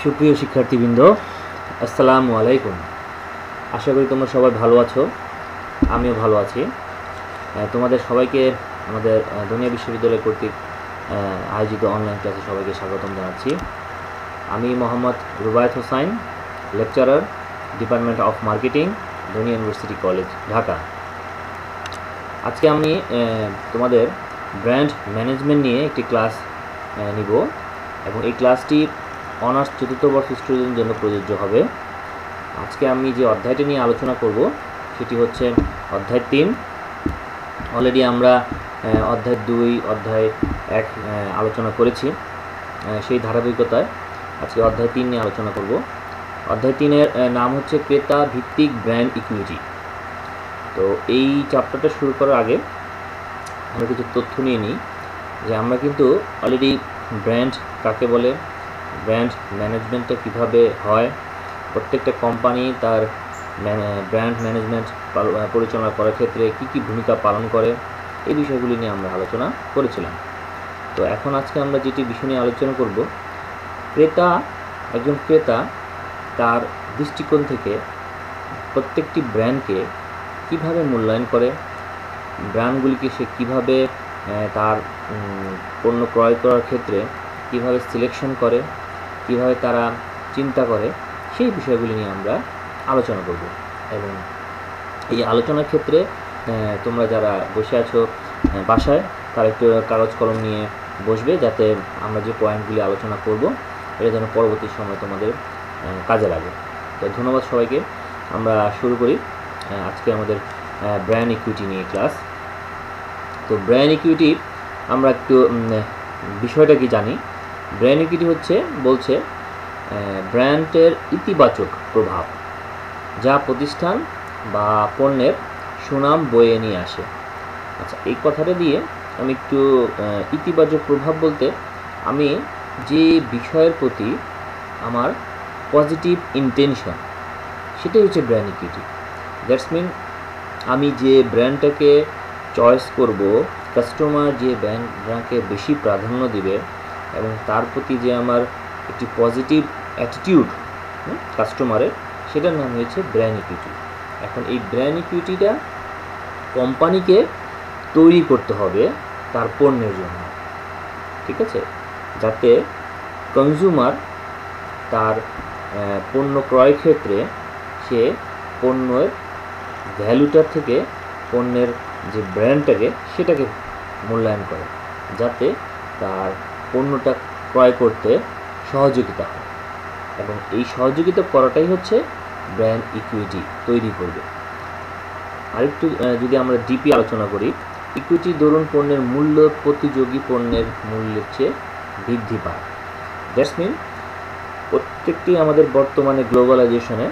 সুপ্রিয় শিক্ষার্থীবৃন্দ, আসসালামু আলাইকুম। আশা করি তোমরা সবাই ভালো আছো, আমিও ভালো আছি। তোমাদের সবাইকে আমাদের দুনিয়া বিশ্ববিদ্যালয় কর্তৃক আয়োজিত অনলাইন ক্লাসে সবাইকে স্বাগতম জানাচ্ছি। আমি Mohammad Rubayet Hossain, lecturer, department of marketing, Dunia university college, Dhaka. আজকে আমি তোমাদের ব্র্যান্ড ম্যানেজমেন্ট নিয়ে একটি ক্লাস নিব এবং এই ক্লাসটি অনার্স চতুর্থ বর্ষ স্টুডেন্টের জন্য প্রযোজ্য হবে। আজকে আমি যে অধ্যায়টি নিয়ে আলোচনা করব সেটি হচ্ছে অধ্যায় 3। অলরেডি আমরা অধ্যায় 2, অধ্যায় 1 আলোচনা করেছি। সেই ধারাবাহিকতায় আজকে অধ্যায় 3 নিয়ে আলোচনা করব। অধ্যায় 3-এর নাম হচ্ছে ক্রেতা ভিত্তিক ব্র্যান্ড ইকুইটি। তো এই চ্যাপ্টারটা শুরু করার আগে আমরা কিছু তথ্য নিয়ে নিই যে আমরা কিন্তু অলরেডি ব্র্যান্ড কাকে বলে, ব্র্যান্ড ম্যানেজমেন্টটা কীভাবে হয়, প্রত্যেকটা কোম্পানি তার ব্র্যান্ড ম্যানেজমেন্ট পরিচালনা করার ক্ষেত্রে কী কী ভূমিকা পালন করে, এই বিষয়গুলি নিয়ে আমরা আলোচনা করেছিলাম। তো এখন আজকে আমরা যেটি বিষয় নিয়ে আলোচনা করব, একজন ক্রেতা তার দৃষ্টিকোণ থেকে প্রত্যেকটি ব্র্যান্ডকে কীভাবে মূল্যায়ন করে, ব্র্যান্ডগুলিকে সে কীভাবে তার পণ্য ক্রয় করার ক্ষেত্রে কীভাবে সিলেকশন করে, কীভাবে তারা চিন্তা করে, সেই বিষয়গুলি নিয়ে আমরা আলোচনা করব। এবং এই আলোচনার ক্ষেত্রে তোমরা যারা বসে আছো বাসায়, তারা একটু কাগজ কলম নিয়ে বসবে, যাতে আমরা যে পয়েন্টগুলি আলোচনা করব এটা যেন পরবর্তী সময় তোমাদের কাজে লাগে। তো ধন্যবাদ সবাইকে। আমরা শুরু করি আজকে আমাদের ব্র্যান্ড ইকুইটি নিয়ে ক্লাস। তো ব্র্যান্ড ইকুইটি আমরা একটু বিষয়টা কি জানি। ব্র্যান্ড ইকুইটি বলছে ব্র্যান্ডের ইতিবাচক প্রভাব যা প্রতিষ্ঠান বা পণ্যের সুনাম বয়ে নিয়ে আসে। আচ্ছা, এই কথাটা দিয়ে আমি একটু ইতিবাচক প্রভাব বলতে আমি যে বিষয়ের প্রতি আমার পজিটিভ ইন্টেনশন, সেটাই হচ্ছে ব্র্যান্ড ইকুইটি। দ্যাটস মিন আমি যে ব্র্যান্ডটাকে চয়েস করব, কাস্টমার যে ব্র্যান্ডটাকে বেশি প্রাধান্য দিবে এবং তার প্রতি যে আমার একটি পজিটিভ অ্যাটিটিউড কাস্টমারের, সেটার নাম হয়েছে ব্র্যান্ড ইকুইটি। এখন এই ব্র্যান্ড ইকুইটিটা কোম্পানিকে তৈরি করতে হবে তার পণ্যের জন্য, ঠিক আছে, যাতে কনজিউমার তার পণ্য ক্রয় ক্ষেত্রে সে পণ্যের ভ্যালুটার থেকে পণ্যের যে ব্র্যান্ডটাকে সেটাকে মূল্যায়ন করে, যাতে তার পণ্যটা ক্রয় করতে সহযোগিতা হয়। এবং এই সহযোগিতা করাটাই হচ্ছে ব্র্যান্ড ইকুইটি তৈরি করবে। আরেকটু যদি আমরা ডিপি আলোচনা করি, ইকুইটি দরুন পণ্যের মূল্য প্রতিযোগী পণ্যের মূল্যের চেয়ে বৃদ্ধি পায়। দ্যাটস মিন প্রত্যেকটি আমাদের বর্তমানে গ্লোবালাইজেশনে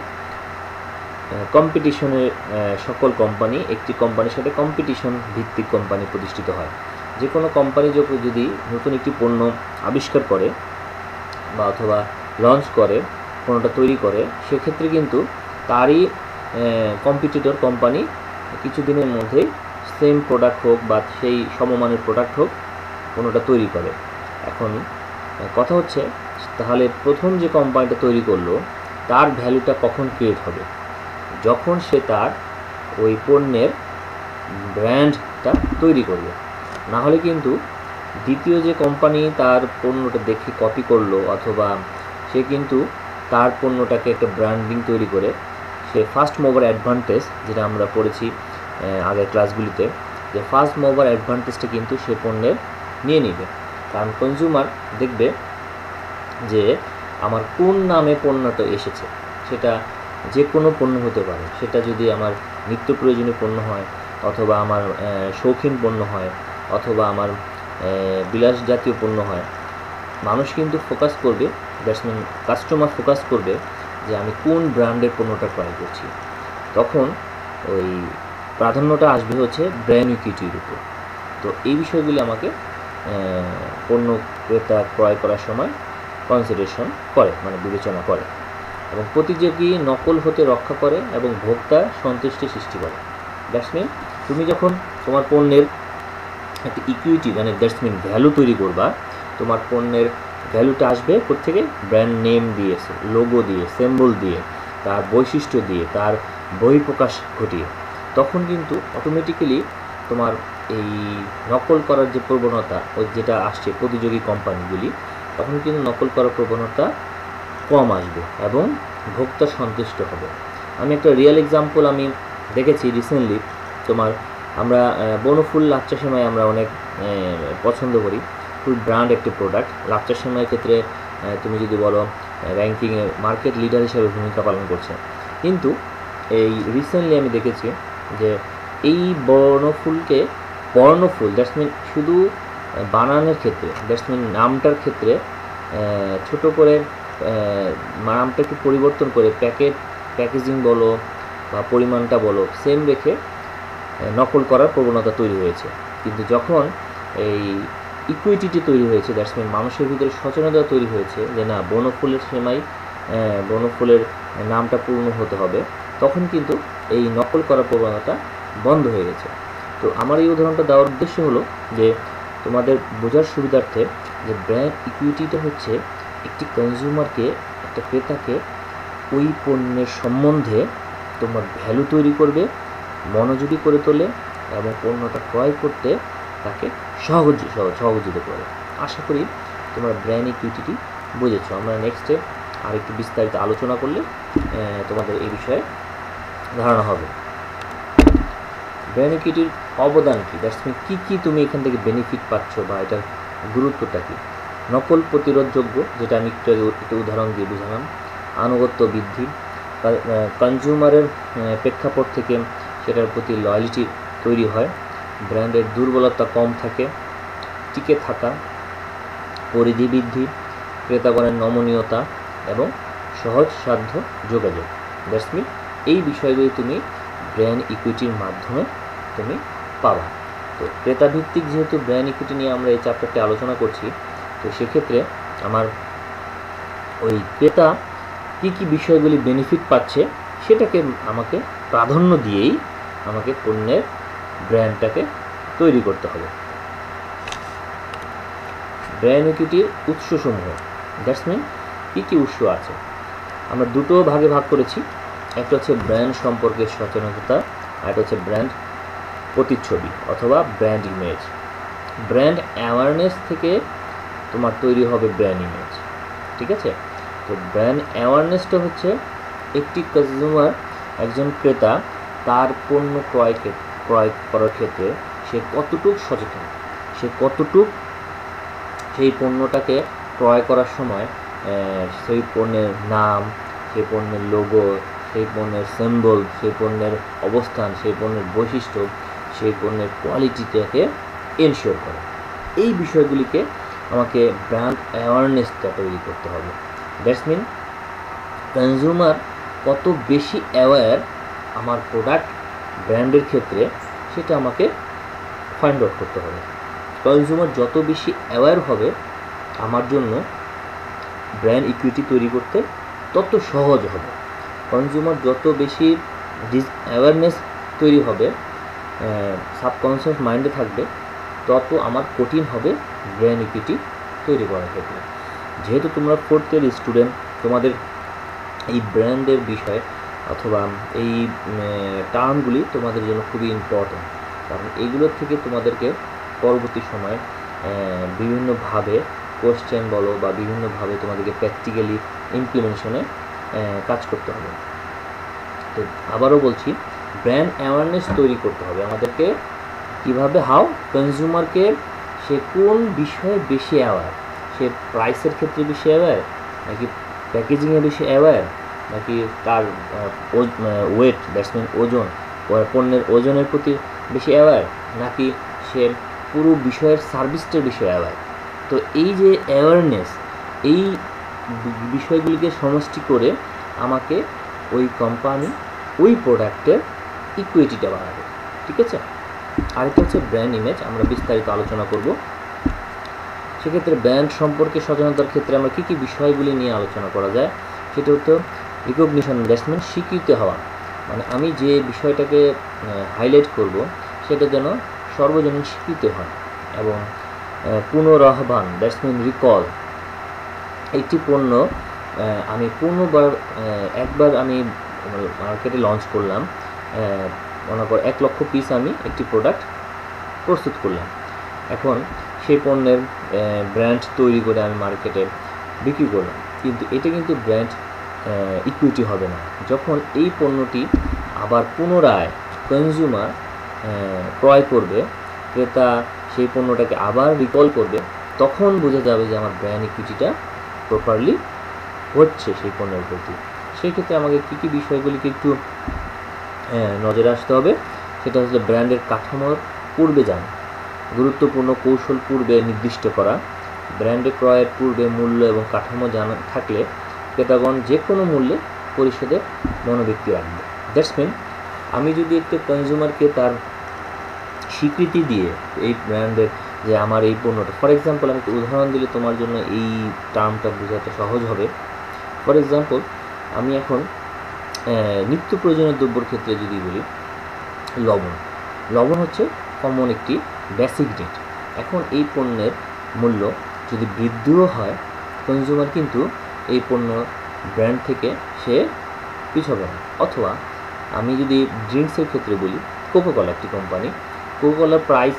কম্পিটিশনের সকল কোম্পানি একটি কোম্পানির সাথে কম্পিটিশন ভিত্তিক কোম্পানি প্রতিষ্ঠিত হয়। যে কোনো কোম্পানি যদি নতুন একটি পণ্য আবিষ্কার করে বা অথবা লঞ্চ করে, পণ্যটা তৈরি করে, সেক্ষেত্রে কিন্তু তারই কম্পিটিটর কোম্পানি কিছুদিনের মধ্যেই সেম প্রোডাক্ট হোক বা সেই সমমানের প্রোডাক্ট হোক, পণ্যটা তৈরি করে। এখন কথা হচ্ছে, তাহলে প্রথম যে কোম্পানিটা তৈরি করলো তার ভ্যালুটা কখন ক্রিয়েট হবে? যখন সে তার ওই পণ্যের ব্র্যান্ডটা তৈরি করবে। না হলে কিন্তু দ্বিতীয় যে কোম্পানি তার পণ্যটা দেখে কপি করলো, অথবা সে কিন্তু তার পণ্যটাকে একটা ব্র্যান্ডিং তৈরি করে সে ফার্স্ট মোভার অ্যাডভান্টেজ, যেটা আমরা পড়েছি আগের ক্লাসগুলিতে, যে ফার্স্ট মোভার অ্যাডভান্টেজটা কিন্তু সে পণ্যের নিয়ে নেবে। কারণ কনজিউমার দেখবে যে আমার কোন নামে পণ্যটা এসেছে, সেটা যে কোনো পণ্য হতে পারে, সেটা যদি আমার নিত্য প্রয়োজনীয় পণ্য হয়, অথবা আমার শৌখিন পণ্য হয়, অথবা আমার বিলাস জাতীয় পণ্য হয়, মানুষ কিন্তু ফোকাস করবে, দ্যাটস মিন কাস্টমার ফোকাস করবে যে আমি কোন ব্র্যান্ডের পণ্যটা ক্রয় করছি। তখন ওই প্রাধান্যটা আসবে হচ্ছে ব্র্যান্ড ইকুইটির উপর। তো এই বিষয়গুলি আমাকে পণ্য ক্রেতা ক্রয় করার সময় কনসিডারেশন করে, মানে বিবেচনা করে, এবং প্রতিযোগী নকল হতে রক্ষা করে এবং ভোক্তা সন্তুষ্টি সৃষ্টি করে। দ্যাটস মিন তুমি যখন তোমার পণ্যের একটা ইকুইটি, মানে দ্যাটস মিন ভ্যালু তৈরি করবা, তোমার পণ্যের ভ্যালুটা আসবে কোত্থেকে? ব্র্যান্ড নেম দিয়ে, লোগো দিয়ে, সিম্বল দিয়ে, তার বৈশিষ্ট্য দিয়ে, তার বহিঃপ্রকাশ ঘটিয়ে। তখন কিন্তু অটোমেটিক্যালি তোমার এই নকল করার যে প্রবণতা, ওই যেটা আসছে প্রতিযোগী কোম্পানিগুলি, তখন কিন্তু নকল করার প্রবণতা কম আসবে এবং ভোক্তা সন্তুষ্ট হবে। আমি একটা রিয়েল এক্সাম্পল আমি দেখেছি রিসেন্টলি। তোমার আমরা বনফুল লাচ্চা সেমাই আমরা অনেক পছন্দ করি, খুব ব্র্যান্ড একটি প্রোডাক্ট। লাচ্চা সেমাইয়ের ক্ষেত্রে তুমি যদি বলো র্যাঙ্কিংয়ে মার্কেট লিডার হিসেবে ভূমিকা পালন করছে। কিন্তু এই রিসেন্টলি আমি দেখেছি যে এই বর্ণফুল দ্যাটস মিন শুধু বানানের ক্ষেত্রে, দ্যাটস মিন নামটার ক্ষেত্রে ছোট করে নামটা একটু পরিবর্তন করে প্যাকেজিং বলো বা পরিমাণটা বলো সেম রেখে নকল করার প্রবণতা তৈরি হয়েছে। কিন্তু যখন এই ইকুইটিটি তৈরি হয়েছে, দ্যাটস মিন মানুষের ভিতরে সচেতনতা তৈরি হয়েছে যে না, বনফুলের সেমাই, বনফুলের নামটা পূর্ণ হতে হবে, তখন কিন্তু এই নকল করার প্রবণতা বন্ধ হয়ে গেছে। তো আমার এই উদাহরণটা দেওয়ার উদ্দেশ্য হলো যে তোমাদের বোঝার সুবিধার্থে যে ব্র্যান্ড ইকুইটিটা হচ্ছে একটি কনজিউমারকে, একটা ক্রেতাকে ওই পণ্যের সম্বন্ধে তোমার ভ্যালু তৈরি করবে, মনোযোগী করে তোলে এবং পণ্যটা ক্রয় করতে তাকে সহযোগিতা করে। আশা করি তোমরা ব্র্যান্ড ইকুইটি বুঝেছো। আমরা নেক্সটে আর একটু বিস্তারিত আলোচনা করলে তোমাদের এই বিষয়ে ধারণা হবে। ব্র্যান্ড ইকুইটির অবদান কী, দ্যাটস মিন কী তুমি এখান থেকে বেনিফিট পাচ্ছ বা এটার গুরুত্বটা কী। নকল প্রতিরোধযোগ্য, যেটা আমি একটু উদাহরণ দিয়ে বুঝালাম। আনুগত্য বৃদ্ধি, কনজিউমারের প্রেক্ষাপট থেকে সেটার প্রতি লয়ালিটি তৈরি হয়। ব্র্যান্ডের দুর্বলতা কম থাকে। টিকে থাকা, পরিধি বৃদ্ধি, ক্রেতাগণের নমনীয়তা এবং সহজসাধ্য যোগাযোগ। দ্যাটস মিন এই বিষয়গুলি তুমি ব্র্যান্ড ইকুইটির মাধ্যমে তুমি পাবা। তো ক্রেতাভিত্তিক যেহেতু ব্র্যান্ড ইকুইটি নিয়ে আমরা এই চ্যাপ্টারটি আলোচনা করছি, তো সেক্ষেত্রে আমার ওই ক্রেতা কী বিষয়গুলি বেনিফিট পাচ্ছে সেটাকে আমাকে প্রাধান্য দিয়েই আমাকে পণ্যের ব্র্যান্ডটাকে তৈরি করতে হবে। ব্র্যান্ড ইকুইটির উৎসসমূহ, দ্যাটস মিন কী উৎস আছে, আমরা দুটো ভাগে ভাগ করেছি। একটা হচ্ছে ব্র্যান্ড সম্পর্কে সচেতনতা, আর একটা হচ্ছে ব্র্যান্ড প্রতিচ্ছবি অথবা ব্র্যান্ড ইমেজ। ব্র্যান্ড অ্যাওয়ারনেস থেকে তোমার তৈরি হবে ব্র্যান্ড ইমেজ, ঠিক আছে? তো ব্র্যান্ড অ্যাওয়ারনেসটা হচ্ছে একটি কনজিউমার, একজন ক্রেতা তার পণ্য ক্রয় করার ক্ষেত্রে সে কতটুকু সচেতন, সে কতটুকু সেই পণ্যটাকে ক্রয় করার সময় সেই পণ্যের নাম, সেই পণ্যের লোগো, সেই পণ্যের সিম্বল, সেই পণ্যের অবস্থান, সেই পণ্যের বৈশিষ্ট্য, সেই পণ্যের কোয়ালিটিটাকে এনশিওর করে। এই বিষয়গুলিকে আমাকে ব্র্যান্ড অ্যাওয়ারনেসটা তৈরি করতে হবে। দ্যাটস মিন কনজিউমার কত বেশি অ্যাওয়্যার আমার প্রোডাক্ট ব্র্যান্ডের ক্ষেত্রে, সেটা আমাকে ফাইন্ড আউট করতে হবে। কনজিউমার যত বেশি অ্যাওয়্যার হবে আমার জন্য ব্র্যান্ড ইকুইটি তৈরি করতে তত সহজ হবে। কনজিউমার যত বেশি অ্যাওয়ারনেস তৈরি হবে, সাবকনসিয়াস মাইন্ডে থাকবে, তত আমার কঠিন হবে ব্র্যান্ড ইকুইটি তৈরি করার ক্ষেত্রে। যেহেতু তোমরা 4th ইয়ার স্টুডেন্ট, তোমাদের এই ব্র্যান্ডের বিষয় অথবা এই টার্মগুলি তোমাদের জন্য খুবই ইম্পর্ট্যান্ট, কারণ এইগুলোর থেকে তোমাদেরকে পরবর্তী সময়ে বিভিন্নভাবে কোশ্চেন বলো বা বিভিন্নভাবে তোমাদেরকে প্র্যাকটিক্যালি ইমপ্লিমেন্টেশনে কাজ করতে হবে। তো আবারও বলছি, ব্র্যান্ড অ্যাওয়ারনেস তৈরি করতে হবে আমাদেরকে। কীভাবে? হাউ? কনজিউমারকে সে কোন বিষয়ে বেশি অ্যাওয়্যার, সে প্রাইসের ক্ষেত্রে বেশি অ্যাওয়্যার, নাকি প্যাকেজিংয়ে বেশি অ্যাওয়্যার, নাকি তার ওয়েট, দ্যাটস মিন ওজন, পণ্যের ওজনের প্রতি বেশি অ্যাওয়্যার, নাকি সে পুরো বিষয়ের সার্ভিসটার বিষয়ে অ্যাওয়্যার। তো এই যে অ্যাওয়ারনেস, এই বিষয়গুলিকে সমষ্টি করে আমাকে ওই কোম্পানি ওই প্রোডাক্টের ইকুইটিটা বাড়াবে, ঠিক আছে? আরেকটা হচ্ছে ব্র্যান্ড ইমেজ, আমরা বিস্তারিত আলোচনা করব। সেক্ষেত্রে ব্র্যান্ড সম্পর্কে সচেতনতার ক্ষেত্রে আমরা কী বিষয়গুলি নিয়ে আলোচনা করা যায়, সেটা হচ্ছে রিকগনিশন, দ্যাটস মিন স্বীকৃত হওয়া। মানে আমি যে বিষয়টাকে হাইলাইট করব সেটা যেন সর্বজনীন স্বীকৃত হয়। এবং পুনরাহ্বান, দ্যাটস মিন রিকল, একটি পণ্য আমি একবার আমি মার্কেটে লঞ্চ করলাম, মনে কর 1 লক্ষ পিস আমি একটি প্রোডাক্ট প্রস্তুত করলাম। এখন সেই পণ্যের ব্র্যান্ড তৈরি করে আমি মার্কেটে বিক্রি করলাম, কিন্তু এটা কিন্তু ব্র্যান্ড ইকুইটি হবে না। যখন এই পণ্যটি আবার পুনরায় কনজিউমার ক্রয় করবে, ক্রেতা সেই পণ্যটাকে আবার রিকল করবে, তখন বোঝা যাবে যে আমার ব্র্যান্ড ইকুইটিটা প্রপারলি হচ্ছে সেই পণ্যের প্রতি। সেই ক্ষেত্রে আমাকে কী কী বিষয়গুলিকে একটু নজরে আসতে হবে, সেটা হচ্ছে ব্র্যান্ডের কাঠামোর পূর্বে যান, গুরুত্বপূর্ণ কৌশল পূর্বে নির্দিষ্ট করা, ব্র্যান্ডে ক্রয়ের পূর্বে মূল্য এবং কাঠামো জানা থাকলে ক্রেতাগণ যে কোনো মূল্যে পরিশোধের মনোবৃত্তি রাখবে। দ্যাটস মিন, আমি যদি একটু কনজিউমারকে তার স্বীকৃতি দিয়ে এই ব্র্যান্ডের যে আমার এই পণ্যটা, ফর এক্সাম্পল আমি একটু উদাহরণ দিলে তোমার জন্য এই টার্মটা বোঝাতে সহজ হবে। ফর এক্সাম্পল, আমি এখন নিত্য প্রয়োজনীয় দ্রব্যর ক্ষেত্রে যদি বলি, লবণ হচ্ছে কমন একটি বেসিক নিড। এখন এই পণ্যের মূল্য যদি বৃদ্ধিও হয়, কনজিউমার কিন্তু এই পণ্য ব্র্যান্ড থেকে সে পিছাবে না। অথবা আমি যদি ড্রিঙ্কসের ক্ষেত্রে বলি, কোকাকোলা একটি কোম্পানি, কোকাকোলার প্রাইস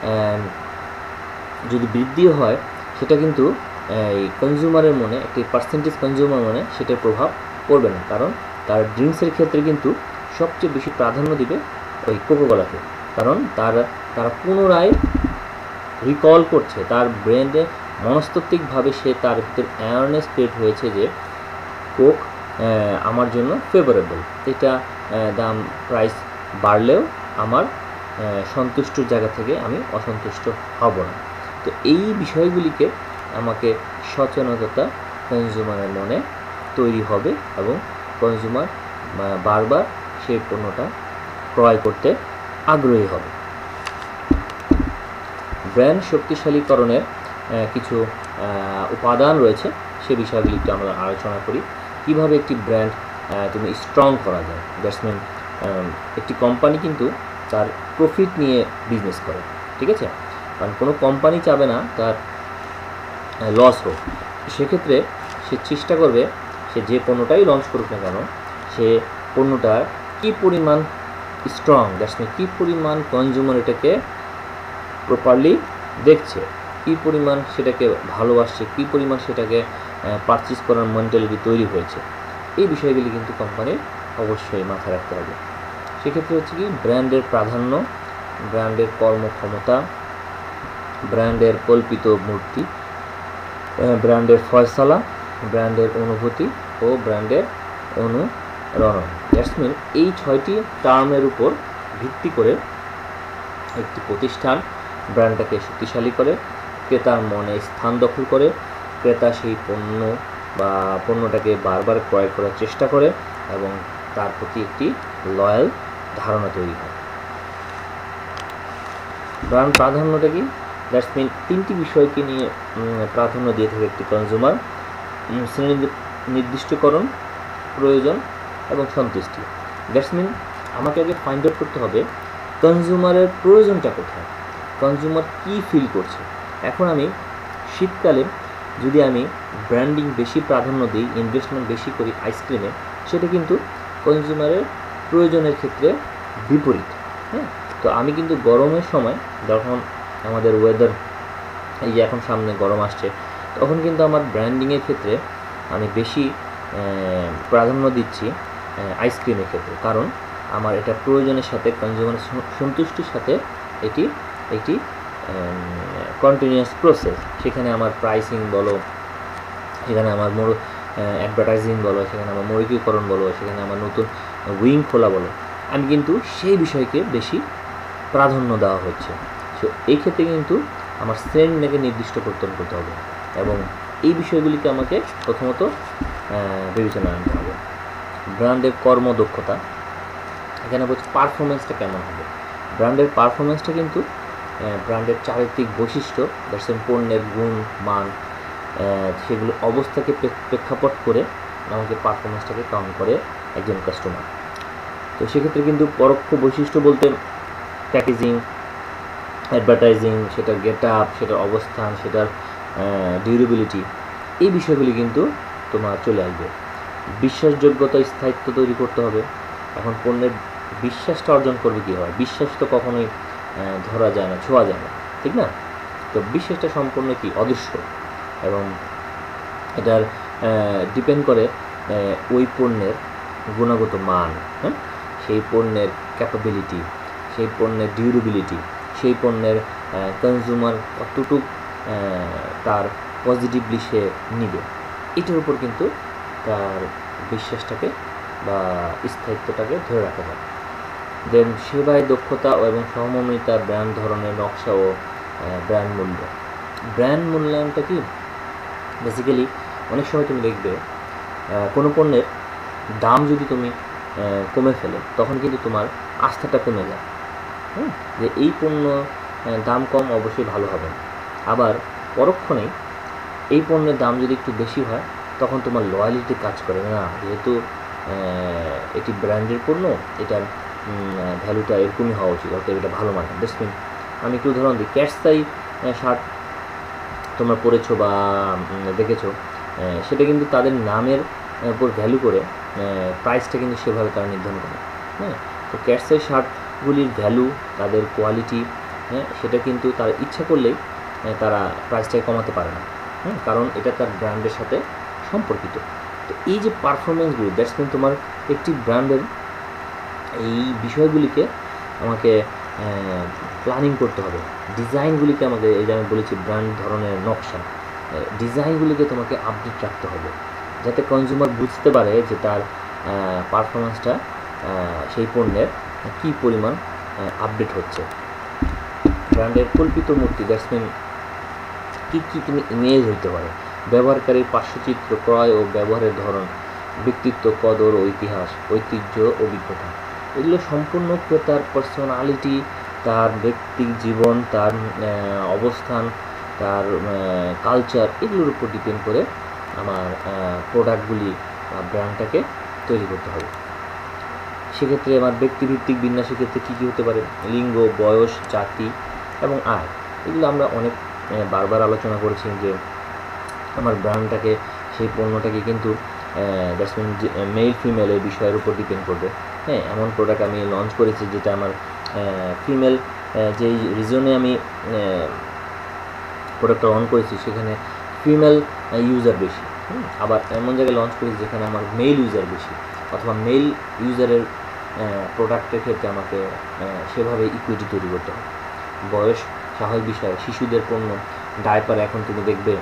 যদি বৃদ্ধিও হয়, সেটা কিন্তু এই কনজিউমারের মনে, একটি পার্সেন্টেজ কনজিউমার মনে সেটার প্রভাব পড়বে না, কারণ তার ড্রিঙ্কসের ক্ষেত্রে কিন্তু সবচেয়ে বেশি প্রাধান্য দিবে ওই কোকাকোলাকে, কারণ তারা পুনরায় রিকল করছে, তার ব্রেনে মনস্তাত্ত্বিকভাবে সে তার ভিতর অ্যাওয়ারনেস ক্রিয়েট হয়েছে যে কোক আমার জন্য ফেভারেবল, এটা দাম প্রাইস বাড়লেও আমার সন্তুষ্টর জায়গা থেকে আমি অসন্তুষ্ট হব না। তো এই বিষয়গুলিকে আমাকে সচেতনতা কনজিউমারের মনে তৈরি হবে এবং কনজিউমার বারবার সেই পণ্যটা ক্রয় করতে আগ্রহী হবে। ব্র্যান্ড শক্তিশালীকরণের কিছু উপাদান রয়েছে, সে বিষয়গুলি একটু আমরা আলোচনা করি। কীভাবে একটি ব্র্যান্ড তুমি স্ট্রং করা যায়। দ্যাটস মিন, একটি কোম্পানি কিন্তু তার প্রফিট নিয়ে বিজনেস করে, ঠিক আছে? কারণ কোনো কোম্পানি চাবে না তার লস হোক। সেক্ষেত্রে সে চেষ্টা করবে, সে যে পণ্যটাই লঞ্চ করুক না কেন, সে পণ্যটার কী পরিমাণ স্ট্রং, দ্যাটস মিন কী পরিমাণ কনজিউমার এটাকে প্রপারলি দেখছে, কী পরিমাণ সেটাকে ভালোবাসছে, কী পরিমাণ সেটাকে পারচেজ করার মেন্টালিটি তৈরি হয়েছে, এই বিষয়গুলি কিন্তু কোম্পানির অবশ্যই মাথায় রাখতে হবে। সেক্ষেত্রে হচ্ছে কি, ব্র্যান্ডের প্রাধান্য, ব্র্যান্ডের কর্মক্ষমতা, ব্র্যান্ডের কল্পিত মূর্তি, ব্র্যান্ডের ফয়সালা, ব্র্যান্ডের অনুভূতি ও ব্র্যান্ডের অনুরণন। দ্যাটস মিন, এই 6টি টার্মের উপর ভিত্তি করে একটি প্রতিষ্ঠান ব্র্যান্ডটাকে শক্তিশালী করে, ক্রেতার মনে স্থান দখল করে, ক্রেতা সেই পণ্যটাকে বারবার ক্রয় করার চেষ্টা করে এবং তার প্রতি একটি লয়াল ধারণা তৈরি হয়। ব্র্যান্ড প্রাধান্যটা কি? দ্যাটস মিন, 3টি বিষয়কে নিয়ে প্রাধান্য দিয়ে থাকে একটি কনজিউমার: শ্রেণী নির্দিষ্টকরণ, প্রয়োজন এবং সন্তুষ্টি। দ্যাটস মিন, আমাকে আগে ফাইন্ড আউট করতে হবে কনজিউমারের প্রয়োজনটা কোথায়, কনজিউমার কী ফিল করছে। এখন আমি শীতকালে যদি আমি ব্র্যান্ডিং বেশি প্রাধান্য দিই, ইনভেস্টমেন্ট বেশি করি আইসক্রিমে, সেটা কিন্তু কনজিউমারের প্রয়োজনের ক্ষেত্রে বিপরীত। হ্যাঁ, তো আমি কিন্তু গরমের সময়, যখন আমাদের ওয়েদার, এই যে এখন সামনে গরম আসছে, তখন কিন্তু আমার ব্র্যান্ডিংয়ের ক্ষেত্রে আমি বেশি প্রাধান্য দিচ্ছি আইসক্রিমের ক্ষেত্রে, কারণ আমার এটা প্রয়োজনের সাথে, কনজিউমারের সন্তুষ্টির সাথে এটি একটি কন্টিনিউয়াস প্রসেস। সেখানে আমার প্রাইসিং বলো, সেখানে আমার অ্যাডভার্টাইজিং বলো, সেখানে আমার মৌলিকীকরণ বলো, সেখানে আমার নতুন উইং খোলা বলো, আমি কিন্তু সেই বিষয়কে বেশি প্রাধান্য দেওয়া হচ্ছে। সো এই ক্ষেত্রে কিন্তু আমার শ্রেণীকে নির্দিষ্ট করতে হবে এবং এই বিষয়গুলিকে আমাকে প্রথমত বিবেচনা আনতে হবে। ব্র্যান্ডের কর্মদক্ষতা, এখানে বলছি পারফরমেন্সটা কেমন হবে। ব্র্যান্ডের পারফরমেন্সটা কিন্তু ব্র্যান্ডের চারিত্রিক বৈশিষ্ট্য, দ্যাটস পণ্যের গুণ মান, সেগুলো অবস্থাকে প্রেক্ষাপট করে আমাকে পারফরমেন্সটাকে কাউন্ট করে একজন কাস্টমার। তো সেক্ষেত্রে কিন্তু পরোক্ষ বৈশিষ্ট্য বলতে প্যাকেজিং, অ্যাডভার্টাইজিং, সেটার গেট আপ, সেটার অবস্থান, সেটার ডিউরেবিলিটি, এই বিষয়গুলি কিন্তু তোমার চলে আসবে। বিশ্বাসযোগ্যতা, স্থায়িত্ব তৈরি করতে হবে। এখন পণ্যের বিশ্বাসটা অর্জন করবে কীভাবে? বিশ্বাস তো কখনোই ধরা যায় না, ছোঁয়া যায় না, ঠিক না? তো বিশ্বাসটা সম্পূর্ণ কি অদৃশ্য, এবং এটার ডিপেন্ড করে ওই পণ্যের গুণগত মান, হ্যাঁ, সেই পণ্যের ক্যাপাবিলিটি, সেই পণ্যের ডিউরেবিলিটি, সেই পণ্যের কনজিউমার কতটুকু তার পজিটিভলি সে নিবে, এটার উপর কিন্তু তার বিশ্বাসটাকে বা স্থায়িত্বটাকে ধরে রাখা যায়। দেন সেবায় দক্ষতা এবং সহমর্মিতা, ব্র্যান্ড ধরনের নকশা ও ব্র্যান্ড মূল্য। ব্র্যান্ড মূল্যায়নটা কি? বেসিক্যালি অনেক সময় তুমি দেখবে কোনো পণ্যের দাম যদি তুমি কমে ফেলে, তখন কিন্তু তোমার আস্থাটা কমে যায়, যে এই পণ্য দাম কম, অবশ্যই ভালো হবে না। আবার পরক্ষণেই এই পণ্যের দাম যদি একটু বেশি হয়, তখন তোমার লয়ালিটি কাজ করে না, যেহেতু এটি ব্র্যান্ডের পণ্য, এটার ভ্যালুটা এরকমই হওয়া উচিত, অর্থাৎ এটা ভালো মানে। বেসমিন আমি একটু উদাহরণ দিই, ক্যাটসাই শার্ট তোমরা পরেছো বা দেখেছো, সেটা কিন্তু তাদের নামের উপর ভ্যালু করে প্রাইসটা কিন্তু সেভাবে তারা নির্ধারণ করে, হ্যাঁ। তো ক্যাটসাই শার্টগুলির ভ্যালু, তাদের কোয়ালিটি, হ্যাঁ, সেটা কিন্তু তারা ইচ্ছা করলেই তারা প্রাইসটাকে কমাতে পারে না, কারণ এটা তার ব্র্যান্ডের সাথে সম্পর্কিত। তো এই যে পারফরমেন্সগুলি, দ্যাটস মিন তোমার একটি ব্র্যান্ডের এই বিষয়গুলিকে আমাকে প্ল্যানিং করতে হবে, ডিজাইনগুলিকে আমাকে, এই যে আমি বলেছি ব্র্যান্ড ধরনের নকশা, ডিজাইনগুলিকে তোমাকে আপডেট রাখতে হবে, যাতে কনজিউমার বুঝতে পারে যে তার পারফরমেন্সটা সেই পণ্যের কী পরিমাণ আপডেট হচ্ছে। ব্র্যান্ডের কল্পিত মূর্তি, দ্যাটস মিন কী কী তুমি ইমেজ হইতে পারে, ব্যবহারকারীর পার্শ্বচিত্র, ক্রয় ও ব্যবহারের ধরন, ব্যক্তিত্ব, কদর ও ইতিহাস, ঐতিহ্য, অভিজ্ঞতা, এগুলো সম্পূর্ণ ক্রেতার পার্সোনালিটি, তার ব্যক্তিক জীবন, তার অবস্থান, তার কালচার, এগুলোর উপর ডিপেন্ড করে আমার প্রোডাক্টগুলি বা ব্র্যান্ডটাকে তৈরি করতে হবে। সেক্ষেত্রে আমার ব্যক্তিভিত্তিক বিন্যাসের ক্ষেত্রে কী কী হতে পারে? লিঙ্গ, বয়স, জাতি এবং আয়, এগুলো আমরা অনেক বারবার আলোচনা করেছি যে আমার ব্র্যান্ডটাকে, সেই পণ্যটাকে কিন্তু দ্যাটস মিন মেল ফিমেল এই বিষয়ের উপর ডিপেন্ড করবে, হ্যাঁ। এমন প্রোডাক্ট আমি লঞ্চ করেছি যেটা আমার ফিমেল, যেই রিজনে আমি প্রোডাক্টটা অন করেছি সেখানে ফিমেল ইউজার বেশি, আবার এমন জায়গায় লঞ্চ করেছি যেখানে আমার মেল ইউজার বেশি, অথবা মেল ইউজারের প্রোডাক্টের ক্ষেত্রে আমাকে সেভাবে ইকুইটি তৈরি করতে হবে। বয়স স্বাভাবিক বিষয়, শিশুদের পণ্য, ডায়পার, এখন তুমি দেখবে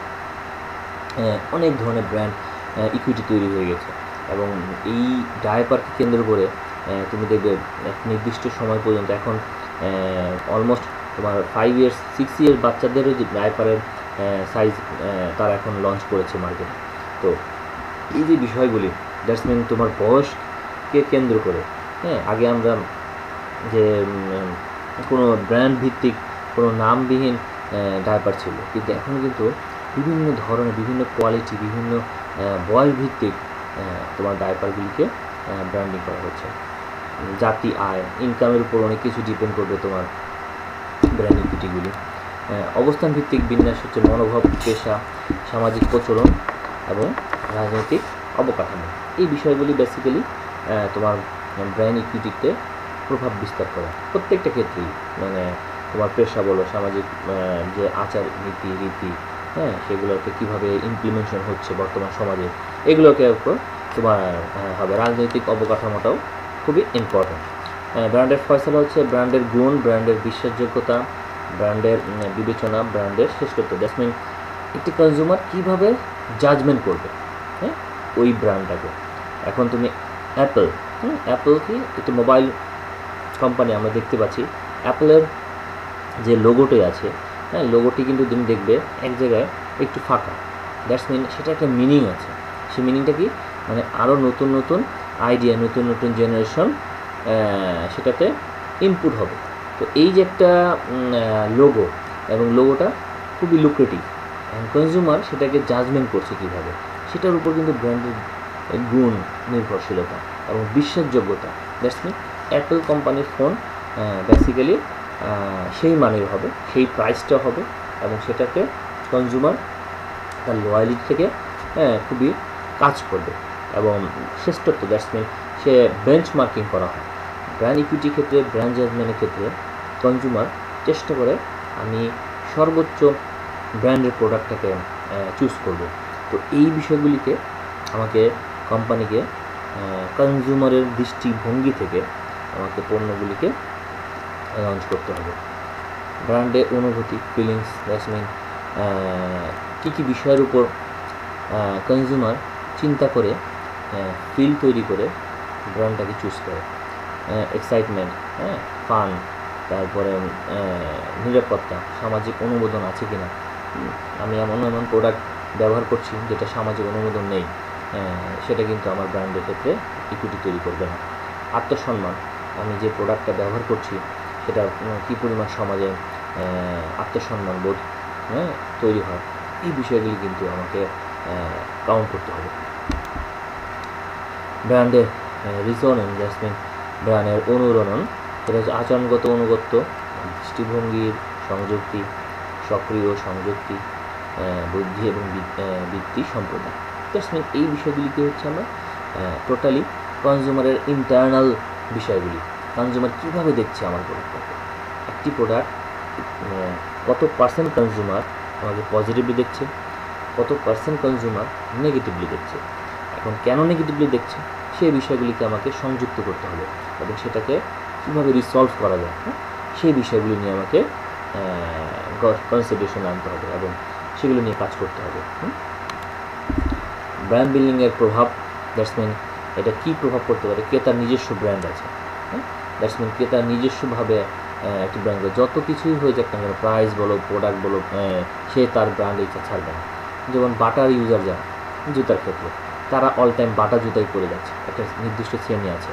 অনেক ধরনের ব্র্যান্ড ইকুইটি তৈরি হয়ে গেছে, এবং এই ডায়পারকে কেন্দ্র করে তুমি দেখবে এক নির্দিষ্ট সময় পর্যন্ত, এখন অলমোস্ট তোমার 5 ইয়ার্স 6 ইয়ার্স বাচ্চাদেরও যে ডায়পারের সাইজ তারা এখন লঞ্চ করেছে মার্কেটে। তো এই যে বিষয়গুলি, দ্যাটস মিন তোমার বয়সকে কেন্দ্র করে, হ্যাঁ, আগে আমরা যে কোনো ব্র্যান্ড ভিত্তিক কোনো নামবিহীন ডায়পার ছিল, কিন্তু এখন কিন্তু বিভিন্ন ধরনের, বিভিন্ন কোয়ালিটি, বিভিন্ন বয়স ভিত্তিক তোমার ডায়পারগুলিকে ব্র্যান্ডিং করা হচ্ছে। জাতি, আয়, ইনকামের উপর অনেক কিছু ডিপেন্ড করবে তোমার ব্র্যান্ড ইকুইটিগুলি। অবস্থান ভিত্তিক বিন্যাস হচ্ছে মনোভাব, পেশা, সামাজিক প্রচলন এবং রাজনৈতিক অবকাঠামো, এই বিষয়গুলি বেসিক্যালি তোমার ব্র্যান্ড ইকুইটিতে প্রভাব বিস্তার করে প্রত্যেকটা ক্ষেত্রেই, মানে তোমার পেশা বলো, সামাজিক যে আচার নীতি রীতি, হ্যাঁ, সেগুলোকে কীভাবে ইমপ্লিমেন্টেশন হচ্ছে বর্তমান সমাজে, এগুলোকে উপর তোমার হবে। রাজনৈতিক অবকাঠামোটাও খুবই ইম্পর্ট্যান্ট। ব্র্যান্ডের ফয়সালা হচ্ছে ব্র্যান্ডের গুণ, ব্র্যান্ডের বিশ্বাসযোগ্যতা, ব্র্যান্ডের বিবেচনা, ব্র্যান্ডের শ্রেষ্ঠত্ব। দ্যাটস মিন একটি কনজিউমার কীভাবে জাজমেন্ট করবে, হ্যাঁ, ওই ব্র্যান্ডটাকে। এখন তুমি অ্যাপল, অ্যাপল কি একটি মোবাইল কোম্পানি, আমরা দেখতে পাচ্ছি অ্যাপলের যে লোগোটি আছে, হ্যাঁ, লোগোটি কিন্তু তুমি দেখবে এক জায়গায় একটু ফাঁকা, দ্যাটস মিন সেটা একটা মিনিং আছে। সেই মিনিংটা কি? মানে আরও নতুন নতুন আইডিয়া, নতুন নতুন জেনারেশন সেটাতে ইনপুট হবে। তো এই যে একটা লোগো, এবং লোগোটা খুবই লুক্রেটিভ, কনজিউমার সেটাকে জাজমেন্ট করছে কীভাবে, সেটার উপর কিন্তু ব্র্যান্ডের গুণ, নির্ভরশীলতা এবং বিশ্বাসযোগ্যতা। দ্যাটস মিন অ্যাপল কোম্পানির ফোন বেসিক্যালি সেই মানের হবে, সেই প্রাইসটা হবে, এবং সেটাকে কনজিউমার তার লয়ালিটি থেকে খুবই কাজ করবে এবং শ্রেষ্ঠত্ব, দ্যাটস মিন সে বেঞ্চমার্কিং করা হয়। ব্র্যান্ড ইকুইটির ক্ষেত্রে, ব্র্যান্ড জাজমেন্টের ক্ষেত্রে কনজিউমার চেষ্টা করে আমি সর্বোচ্চ ব্র্যান্ডের প্রোডাক্টটাকে চুজ করব। তো এই বিষয়গুলিকে আমাকে কোম্পানিকে কনজিউমারের দৃষ্টিভঙ্গি থেকে আমাকে পণ্যগুলিকে লঞ্চ করতে হবে। ব্র্যান্ডের অনুভূতি, ফিলিংস, দ্যাটস মিন কী কী বিষয়ের উপর কনজিউমার চিন্তা করে ফিল তৈরি করে ব্র্যান্ডটাকে চুজ করে। এক্সাইটমেন্ট, ফান, তারপরে নিরাপত্তা, সামাজিক অনুমোদন আছে কি না, আমি এমন প্রোডাক্ট ব্যবহার করছি যেটা সামাজিক অনুমোদন নেই, সেটা কিন্তু আমার ব্র্যান্ডের ক্ষেত্রে ইকুইটি তৈরি করবে না। আত্মসম্মান, আমি যে প্রোডাক্টটা ব্যবহার করছি সেটা কী পরিমাণ সমাজে আত্মসম্মান বোধ তৈরি হয়, এই বিষয়গুলি কিন্তু আমাকে কাউন্ট করতে হবে। ব্র্যান্ডের রিজনেন্স, দ্যাটস মিন ব্র্যান্ডের অনুরণন, এটা হচ্ছে আচরণগত অনুগত্য, দৃষ্টিভঙ্গির সংযুক্তি, সক্রিয় সংযুক্তি, বুদ্ধি এবং বৃত্তি সম্প্রদায়। দ্যাটস মিন এই বিষয়গুলিকে হচ্ছে আমরা টোটালি কনজিউমারের ইন্টারনাল বিষয়গুলি, কনজিউমার কীভাবে দেখছে আমার প্রোডাক্টটাকে। একটি প্রোডাক্ট কত পার্সেন্ট কনজিউমার আমাকে পজিটিভলি দেখছে, কত পার্সেন্ট কনজিউমার নেগেটিভলি দেখছে। এখন কেন নেগেটিভলি দেখছে সেই বিষয়গুলিকে আমাকে সংযুক্ত করতে হবে এবং সেটাকে কীভাবে রিসলভ করা যায়, সেই বিষয়গুলি নিয়ে আমাকে কনসিডারেশন আনতে হবে এবং সেগুলো নিয়ে কাজ করতে হবে। ব্র্যান্ড বিল্ডিংয়ের প্রভাব, দ্যাটস মিন এটা কী প্রভাব পড়তে পারে। ক্রেতার নিজস্ব ব্র্যান্ড আছে, দ্যাটস মিন ক্রেতার নিজস্বভাবে একটি ব্র্যান্ড, যত কিছুই হয়ে যাক না কেন, প্রাইস বলো, প্রোডাক্ট বলো, সে তার ব্র্যান্ড ইচ্ছা ছাড়বে না। যেমন বাটার ইউজার যারা জুতার ক্ষেত্রে, তারা অল টাইম বাটা জুতাই পরে যাচ্ছে, একটা নির্দিষ্ট শ্রেণী আছে।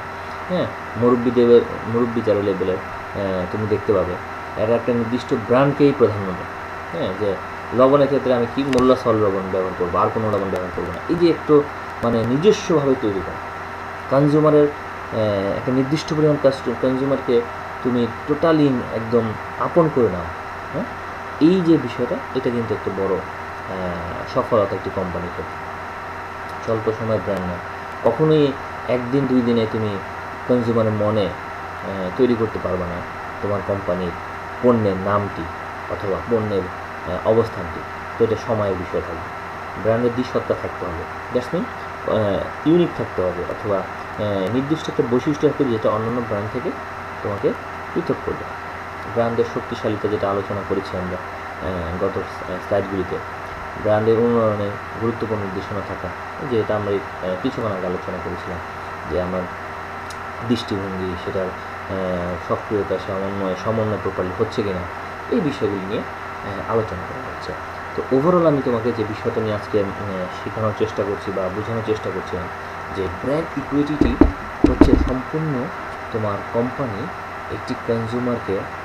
মুরব্বি যারা লেভেলের তুমি দেখতে পাবে এরা একটা নির্দিষ্ট ব্র্যান্ডকেই প্রাধান্য দেয়। যে লবণের ক্ষেত্রে আমি কি মোল্লা সল লবণ ব্যবহার করবো, আর কোনো লবণ ব্যবহার করবো না, এই যে একটু মানে নিজস্বভাবে তৈরি করা। কনজিউমারের একটা নির্দিষ্ট পরিমাণ কনজিউমারকে তুমি টোটালি একদম আপন করে নাও, এই যে বিষয়টা, এটা কিন্তু একটা বড় সফলতা একটি কোম্পানির ক্ষেত্রে। স্বল্প সময় ব্র্যান্ড না, কখনোই একদিন দুই দিনে তুমি কনজিউমারের মনে তৈরি করতে পারবে না তোমার কোম্পানির পণ্যের নামটি অথবা পণ্যের অবস্থানটি। তো এটা সময়ের বিষয় থাকবে। ব্র্যান্ডের দ্বিসত্তা থাকতে হবে, দ্যাটস মিন ইউনিক থাকতে হবে অথবা নির্দিষ্ট একটা বৈশিষ্ট্য থাকতে যেটা অন্যান্য ব্র্যান্ড থেকে তোমাকে পৃথক করবে। ব্র্যান্ডের শক্তিশালীতা যেটা আলোচনা করেছি আমরা গত স্লাইডগুলিতে, ব্র্যান্ডের উন্নয়নে গুরুত্বপূর্ণ নির্দেশনা থাকা, যে এটা আমরা কিছুক্ষণ আগে আলোচনা করেছিলাম, যে আমার দৃষ্টিভঙ্গি, সেটার সক্রিয়তা, সমন্বয় প্রপারলি হচ্ছে কিনা, এই বিষয়গুলি নিয়ে আলোচনা করা হচ্ছে। তো ওভারঅল আমি তোমাকে যে বিষয়টা নিয়ে আজকে শেখানোর চেষ্টা করছি বা বোঝানোর চেষ্টা করছিলাম, যে ব্র্যান্ড ইকুইটিটি হচ্ছে সম্পূর্ণ তোমার কোম্পানি একটি কনজিউমার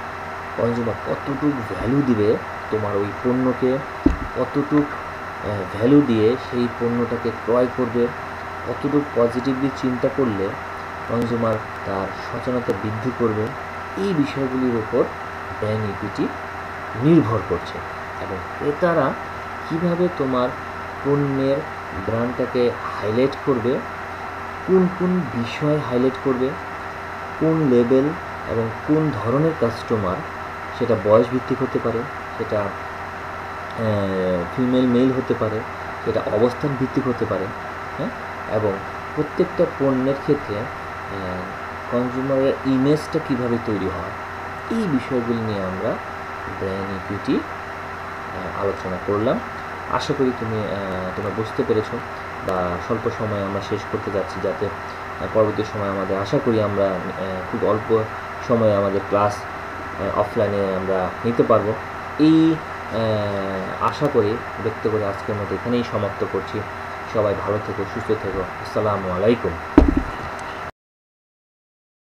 কতটুকু ভ্যালু দিবে, তোমার ওই পণ্যকে কতটুকু ভ্যালু দিয়ে সেই পণ্যটাকে ক্রয় করবে, কতটুকু পজিটিভলি চিন্তা করলে কনজিউমার তার সচেতনতা বৃদ্ধি করবে, এই বিষয়গুলির উপর ব্র্যান্ড ইকুইটি নির্ভর করছে। এবং ক্রেতারা কীভাবে তোমার পণ্যের ব্র্যান্ডটাকে হাইলাইট করবে, কোন কোন বিষয় হাইলাইট করবে, কোন লেভেল এবং কোন ধরনের কাস্টমার, সেটা বয়স ভিত্তিক হতে পারে, সেটা ফিমেল মেল হতে পারে, সেটা অবস্থান ভিত্তিক হতে পারে, এবং প্রত্যেকটা পণ্যের ক্ষেত্রে কনজিউমারের ইমেজটা কীভাবে তৈরি হয়, এই বিষয়গুলি নিয়ে আমরা ব্র্যান্ড ইকুইটি আলোচনা করলাম। আশা করি তোমরা বুঝতে পেরেছো, বা স্বল্প সময়ে আমরা শেষ করতে যাচ্ছি, যাতে পরবর্তী সময় আমাদের আশা করি আমরা খুব অল্প সময়ে আমাদের ক্লাস অফলাইনে আমরা নিতে পারবো, এই আশা করি ব্যক্ত করে আজকের মতো এখানেই সমাপ্ত করছি। সবাই ভালো থেকো, সুস্থ থেকো। আসসালামু আলাইকুম।